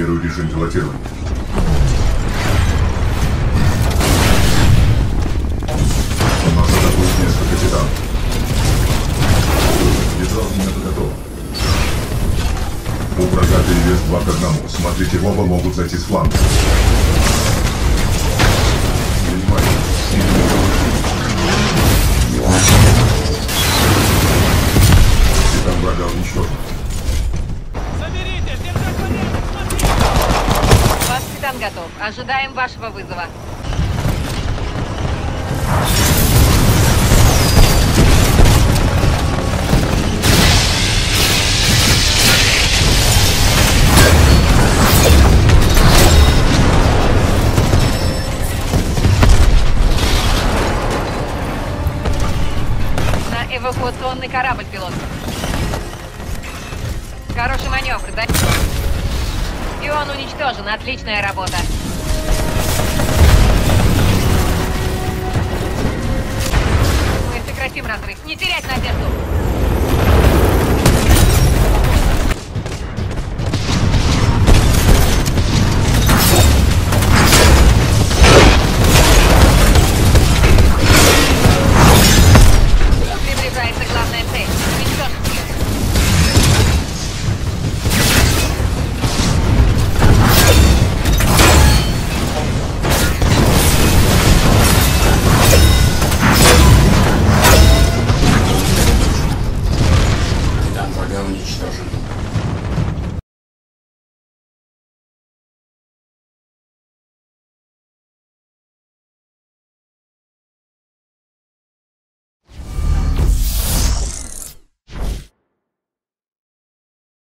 Активирую режим пилотирования. У нас атакует несколько титанов. Ядро миномета готово. У врага перевес 2 к 1. Смотрите, в оба могут зайти с фланга. Внимание. Титан врага уничтожен. Заберите! Держать порядок! Смотрите! Ваш Титан готов. Ожидаем вашего вызова. На эвакуационный корабль, пилот. Хороший маневр, да? И он уничтожен. Отличная работа. Мы сократим разрыв. Не терять надежду.